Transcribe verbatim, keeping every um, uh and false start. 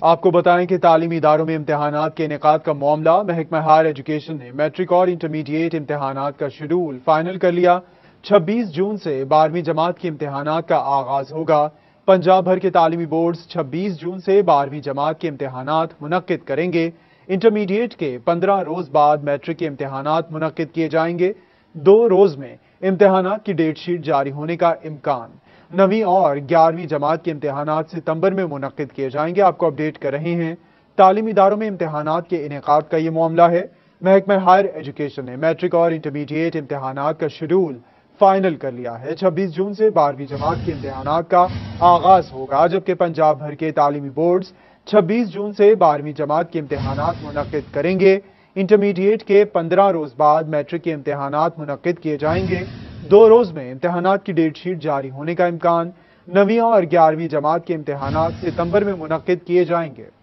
آپ کو بتائیں کہ تعلیمی اداروں میں امتحانات کے انعقاد کا معاملہ محکمہ ہائر ایجوکیشن نے میٹرک اور انٹرمیڈیٹ امتحانات کا شیڈول فائنل کر لیا۔ چھبیس جون سے بارہویں جماعت کے امتحانات کا آغاز ہوگا۔ پنجاب بھر کے تعلیمی بورڈز چھبیس جون سے بارہویں جماعت کے امتحانات منعقد کریں گے۔ انٹرمیڈیٹ کے پندرہ روز بعد میٹرک کے امتحانات منعقد کیے جائیں گے۔ دو روز میں امتحانات کی ڈیٹ شیٹ جاری ہونے کا امکان۔ نویں اور گیارہویں جماعت کے امتحانات ستمبر میں منعقد کیے جائیں گے۔ آپ کو اپڈیٹ کر رہے ہیں تعلیمی اداروں میں امتحانات کے انعقاد کا یہ معاملہ ہے۔ محکمہ ہائر ایجوکیشن نے میٹرک اور انٹرمیڈیٹ امتحانات کا شیڈول فائنل کر لیا ہے۔ چھبیس جون سے بارہویں جماعت کے امتحانات کا آغاز ہوگا، جبکہ پنجاب بھر کے تعلیمی بورڈز چھبیس جون سے بارہویں جماعت کے امتحانات منعقد کریں گے۔ انٹرمیڈیٹ کے پندرہ روز بعد میٹرک کے امتحانات منعقد کیے جائیں گے۔ دو روز میں امتحانات کی ڈیٹ شیٹ جاری ہونے کا امکان۔ نویں اور گیارہویں جماعت کے امتحانات ستمبر میں منعقد کیے جائیں گے۔